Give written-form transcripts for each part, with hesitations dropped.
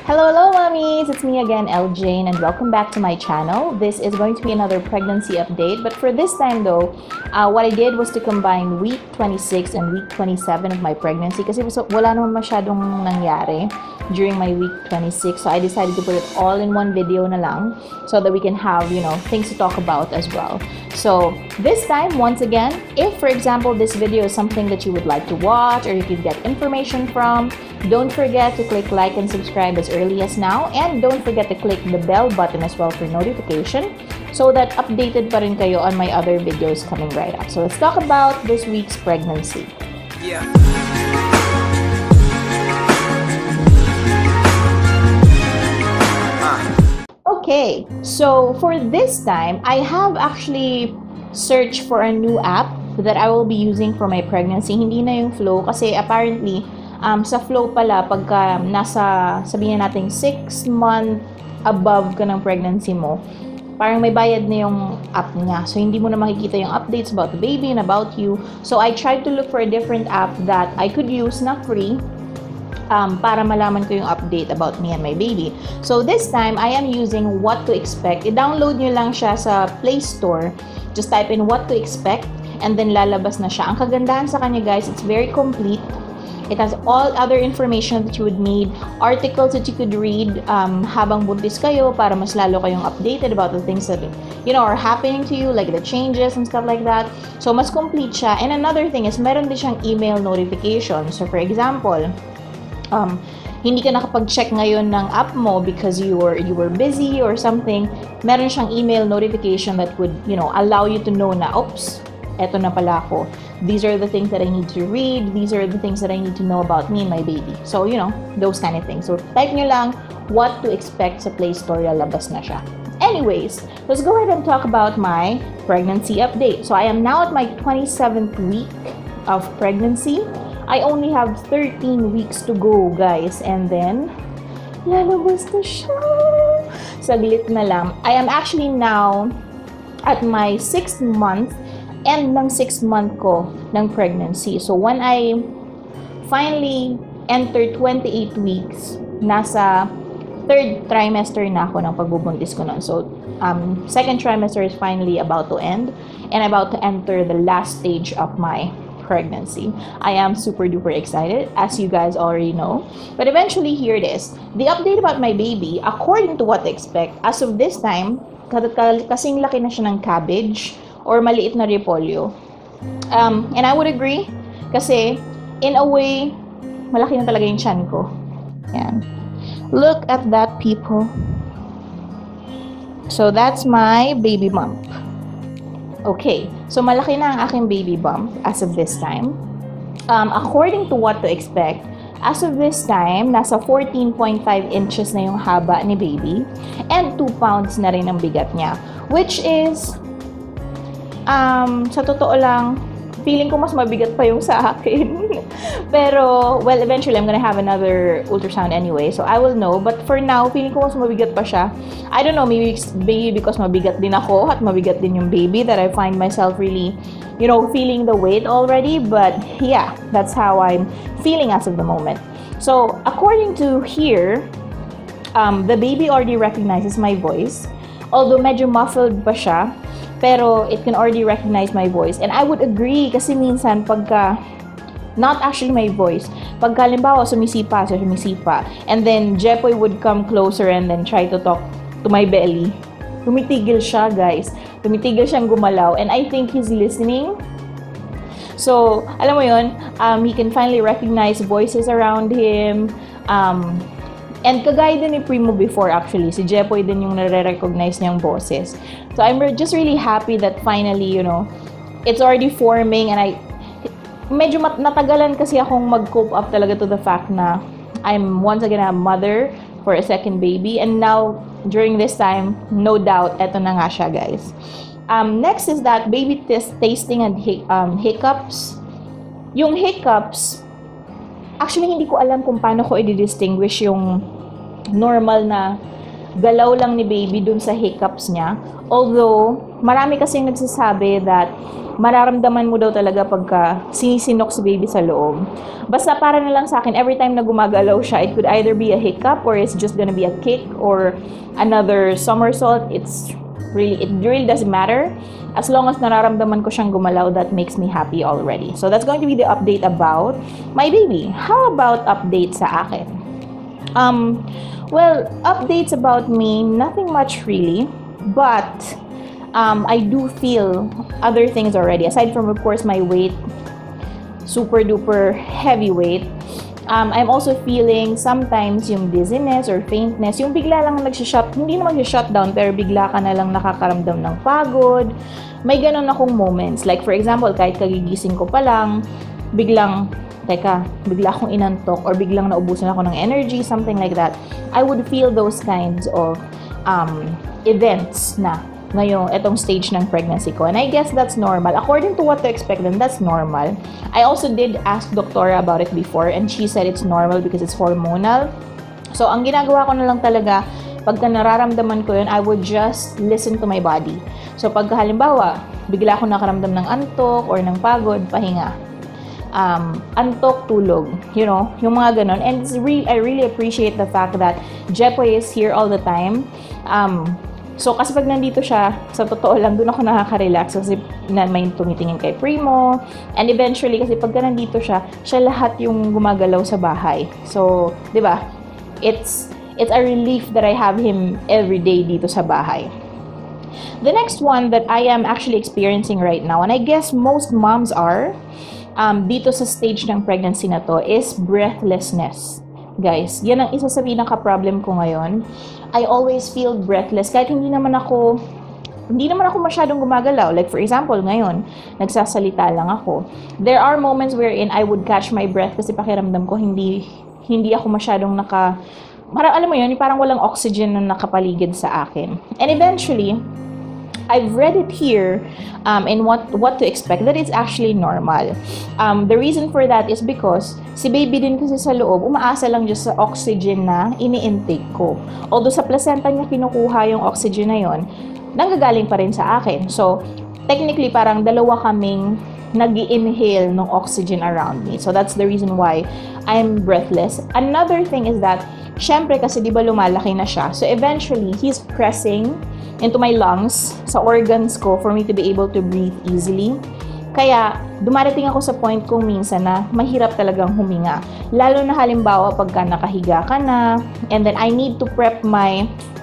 Hello mommies! It's me again, Elle Jane, and welcome back to my channel. This is going to be another pregnancy update, but for this time though, what I did was to combine week 26 and week 27 of my pregnancy kasi wala naman masyadong nangyari during my week 26, so I decided to put it all in one video na lang so that we can have, things to talk about as well. So this time, once again, if for example this video is something that you would like to watch or you can get information from, don't forget to click like and subscribe as early as now, and don't forget to click the bell button as well for notification so that updated pa rin kayo on my other videos coming right up. So let's talk about this week's pregnancy. Yeah. Okay, so for this time, I have actually searched for a new app that I will be using for my pregnancy. Hindi na yung Flow kasi apparently, sa Flow pala, pagka nasa, sabihin natin 6 month above ka ng pregnancy mo, parang may bayad na yung app niya. So, hindi mo na makikita yung updates about the baby and about you. So, I tried to look for a different app that I could use na free para malaman ko yung update about me and my baby. So, this time, I am using What to Expect. I-download nyo lang siya sa Play Store. Just type in What to Expect and then lalabas na siya. Ang kagandahan sa kanya, guys, it's very complete. It has all other information that you would need, articles that you could read habang buntis kayo para mas lalo kayong updated about the things that are happening to you, like the changes and stuff like that. So mas complete siya. And another thing is meron din siyang email notification. So for example, hindi ka nakapag-check ngayon ng app mo because you were busy or something, meron siyang email notification that would allow you to know na, oops, eto na pala ako. These are the things that I need to read. These are the things that I need to know about me and my baby. So, those kind of things. So, type nyo lang What to Expect sa Play Store. Labas na siya. Anyways, let's go ahead and talk about my pregnancy update. So, I am now at my 27th week of pregnancy. I only have 13 weeks to go, guys. And then, lalabas na siya. Saglit na lang. I am actually now at my 6th month end ng 6th month ko ng pregnancy. So, when I finally entered 28 weeks, nasa 3rd trimester na ako ng pagbubuntis ko nun. So, 2nd trimester is finally about to end and about to enter the last stage of my pregnancy. I am super duper excited, as you guys already know. But eventually, here it is. The update about my baby, according to What to Expect, as of this time, kasing laki na siya ng cabbage or maliit na repolyo. And I would agree kasi in a way, malaki na talaga yung tiyan ko. Yan. Look at that, people. So that's my baby bump. Okay, so malaki na ang aking baby bump as of this time. According to What to Expect, as of this time, nasa 14.5 inches na yung haba ni baby and 2 pounds na rin ang bigat niya, which is sa totoo lang, feeling ko mas mabigat pa yung sa akin. Pero, well, eventually, I'm gonna have another ultrasound anyway, so I will know. But for now, feeling ko mas mabigat pa siya. I don't know, maybe because mabigat din ako at mabigat din yung baby that I find myself really, feeling the weight already. But yeah, that's how I'm feeling as of the moment. So, according to here, the baby already recognizes my voice. Although medyo muffled pa siya, pero it can already recognize my voice. And I would agree kasi minsan pagka, not actually my voice, pagka halimbawa sumisipa, and then Jepoy would come closer and then try to talk to my belly. Tumitigil siya, guys. Tumitigil siyang gumalaw. And I think he's listening. So, alam mo yun, he can finally recognize voices around him. And kagaya din ni Primo before actually, si Jepoy din yung nare-recognize niyang boses. So I'm just really happy that finally, it's already forming, and medyo natagalan kasi akong mag-cope up talaga to the fact na I'm once again a mother for a second baby, and now during this time, no doubt, eto na nga siya, guys. Next is that baby tasting and hiccups. Yung hiccups, actually, hindi ko alam kung paano ko i-distinguish yung normal na galaw lang ni baby dun sa hiccups niya. Although, marami kasing nagsasabi that mararamdaman mo daw talaga pagka sinisinok si baby sa loob. Basta para na lang sa akin, every time na gumagalaw siya, it could either be a hiccup or it's just gonna be a kick or another somersault. It really doesn't matter. As long as nararamdaman ko siyang gumalaw, that makes me happy already. So that's going to be the update about my baby. How about updates sa akin? Well, updates about me, nothing much really, but I do feel other things already. Aside from, of course, my weight, super duper heavy weight, I'm also feeling sometimes yung dizziness or faintness, yung bigla lang hindi naman shutdown, pero bigla ka na lang nakakaramdam ng pagod. May ganun akong moments. Like for example, kahit kagigising ko pa lang, bigla akong inantok or biglang naubusan ako ng energy, something like that. I would feel those kinds of events na ngayong etong stage ng pregnancy ko. And I guess that's normal. According to what to expect, then that's normal. I also did ask Doctora about it before and she said it's normal because it's hormonal. So, ang ginagawa ko na lang talaga, pagka nararamdaman ko yun, I would just listen to my body. So, pagka halimbawa, bigla ako nakaramdam ng antok or ng pagod, pahinga. Antok, tulog. You know, yung mga ganon. And I really appreciate the fact that Jepoy is here all the time. So, kasi pag nandito siya, sa totoo lang, doon ako nakaka-relax kasi may tumitingin kay Primo. And eventually, kasi pagka nandito siya lahat yung gumagalaw sa bahay. So, di ba? It's a relief that I have him every day dito sa bahay. The next one that I am actually experiencing right now, and I guess most moms are, dito sa stage ng pregnancy na to, is breathlessness. Guys, yan ang isa sa pinaka-problem ko ngayon. I always feel breathless kahit hindi naman ako masyadong gumagalaw. Like for example, ngayon, nagsasalita lang ako. There are moments wherein I would catch my breath kasi pakiramdam ko hindi ako masyadong parang alam mo yun, parang walang oxygen na nakapaligid sa akin. And eventually, I've read it here in what to expect, that it's actually normal. The reason for that is because si baby din kasi sa loob, umaasa lang just sa oxygen na ini-intake ko. Although sa placenta niya kinukuha yung oxygen na yon, nanggagaling pa rin sa akin. So, technically parang dalawa kaming nag-i-inhale ng oxygen around me. So, that's the reason why I'm breathless. Another thing is that, syempre kasi di ba lumalaki na siya. So, eventually, he's pressing into my lungs, sa organs ko, for me to be able to breathe easily. Kaya, dumarating ako sa point kung minsan na mahirap talagang huminga. Lalo na halimbawa pagka nakahiga ka na, and then I need to prep my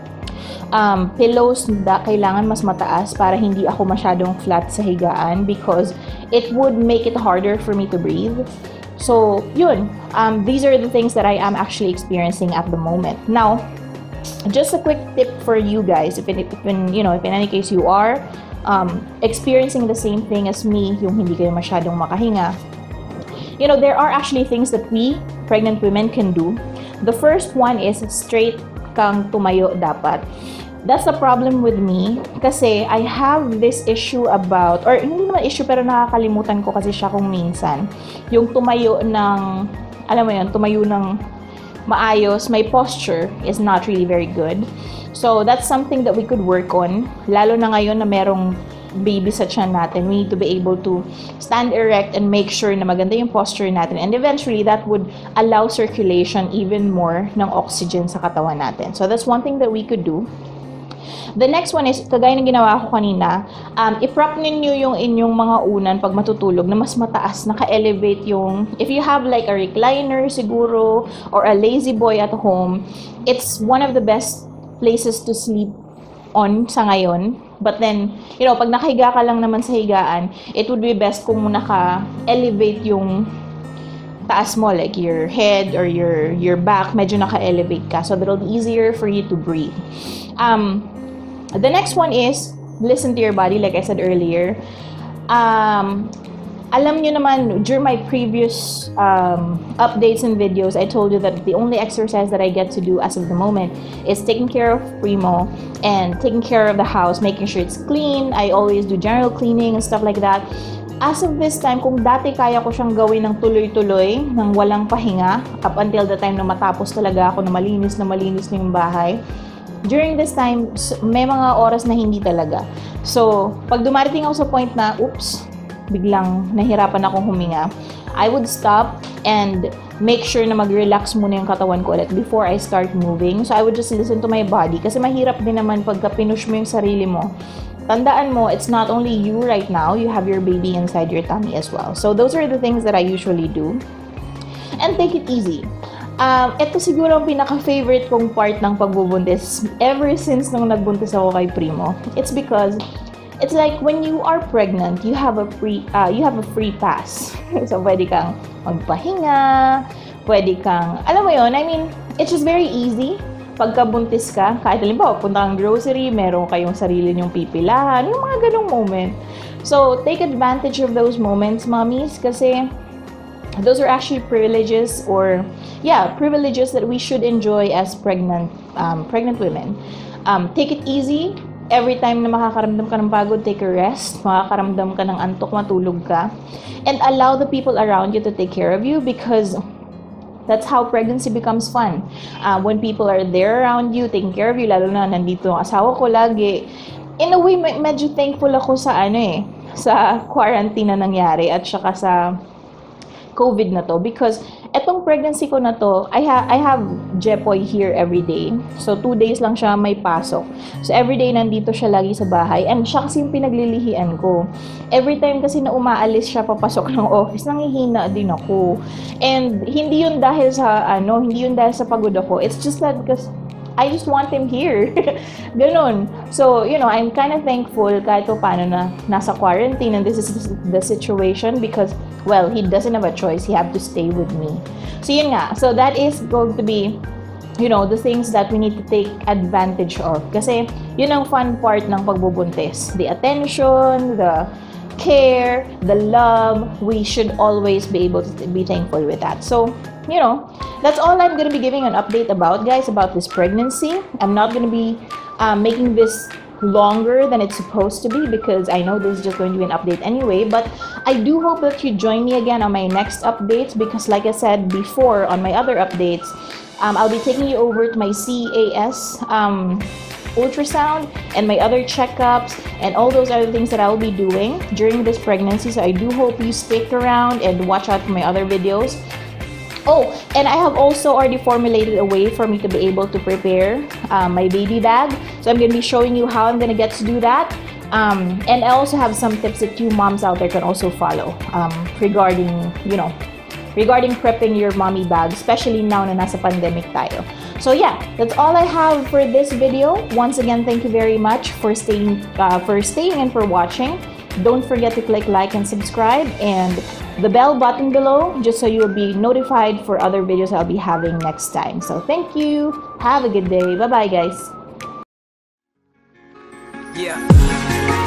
pillows na kailangan mas mataas para hindi ako masyadong flat sa higaan because it would make it harder for me to breathe. So, yun. These are the things that I am actually experiencing at the moment. Now, just a quick tip for you guys, if in any case you are experiencing the same thing as me, yung hindi kayo masyadong makahinga, there are actually things that we pregnant women can do. The first one is straight kang tumayo dapat. That's the problem with me kasi I have this issue about, or hindi naman issue pero nakakalimutan ko kasi siya kung minsan, yung tumayo ng, alam mo yun, tumayo ng maayos, my posture is not really very good. So, that's something that we could work on. Lalo na ngayon na merong baby sa tiyan natin, we need to be able to stand erect and make sure na maganda yung posture natin. And eventually, that would allow circulation even more ng oxygen sa katawan natin. So, that's one thing that we could do. The next one is, kagaya ng ginawa ko kanina, i-prop ninyo yung inyong mga unan pag matutulog na mas mataas, naka-elevate yung, if you have like a recliner siguro, or a lazy boy at home, it's one of the best places to sleep on sa ngayon. But then, pag nakahiga ka lang naman sa higaan, it would be best kung naka-elevate yung taas mo, like your head or your back, medyo naka-elevate ka. So, that'll be easier for you to breathe. The next one is, listen to your body, like I said earlier. Alam nyo naman, during my previous updates and videos, I told you that the only exercise that I get to do as of the moment is taking care of Primo and taking care of the house, making sure it's clean. I always do general cleaning and stuff like that. As of this time, kung dati kaya ko siyang gawin ng tuloy-tuloy, ng walang pahinga, up until the time na matapos talaga ako na malinis na yung bahay, during this time, may mga oras na hindi talaga. So, pag dumarating ako sa point na, oops, biglang nahirapan akong huminga, I would stop and make sure na mag-relax muna yung katawan ko ulit before I start moving. So I would just listen to my body kasi mahirap din naman pagka pinush mo yung sarili mo. Tandaan mo, it's not only you right now, you have your baby inside your tummy as well. So those are the things that I usually do. And take it easy. Ito siguro ang pinaka-favorite kong part ng pagbubuntis ever since nung nagbuntis ako kay Primo. It's because it's like when you are pregnant, you have a free pass. So pwede kang magpahinga, pwede kang, alam mo yun, I mean, it's just very easy. Pagkabuntis ka, kahit halimbawa, punta kang grocery, meron kayong sarili niyong pipilahan, yung mga ganong moment. So, take advantage of those moments, mommies, kasi those are actually privileges privileges that we should enjoy as pregnant women. Take it easy. Every time na makakaramdam ka ng pagod, take a rest. Makakaramdam ka ng antok, matulog ka. And allow the people around you to take care of you because that's how pregnancy becomes fun. When people are there around you, taking care of you, lalo na nandito ang asawa ko lagi. In a way, medyo thankful ako sa sa quarantine na nangyari at saka sa COVID na to because etong pregnancy ko na to, I have Jepoy here every day. So 2 days lang siya may pasok. So every day nandito siya lagi sa bahay and siya kasi yung pinaglilihian ko. Every time kasi na umaalis siya papasok ng office, nangihina din ako. And hindi yun dahil sa pagod ako. It's just that because I just want him here. Ganon. So, I'm kind of thankful kahit paano na nasa quarantine and this is the situation because, well, he doesn't have a choice. He have to stay with me. So, yun nga. So, that is going to be, the things that we need to take advantage of. Kasi, yun ang fun part ng pagbubuntis. The attention, the care, the love, we should always be able to be thankful with that. So, that's all I'm going to be giving an update about, guys, about this pregnancy. I'm not going to be making this longer than it's supposed to be because I know this is just going to be an update anyway, but I do hope that you join me again on my next updates because like I said before on my other updates, I'll be taking you over to my CAS ultrasound and my other checkups and all those other things that I will be doing during this pregnancy. So I do hope you stick around and watch out for my other videos. Oh, and I have also already formulated a way for me to be able to prepare my baby bag. So I'm going to be showing you how I'm going to get to do that. And I also have some tips that you moms out there can also follow regarding prepping your mommy bag, especially now na nasa pandemic tayo. So yeah, that's all I have for this video. Once again, thank you very much for staying and for watching. Don't forget to click like and subscribe and the bell button below just so you'll be notified for other videos I'll be having next time. So thank you. Have a good day. Bye-bye, guys. Yeah.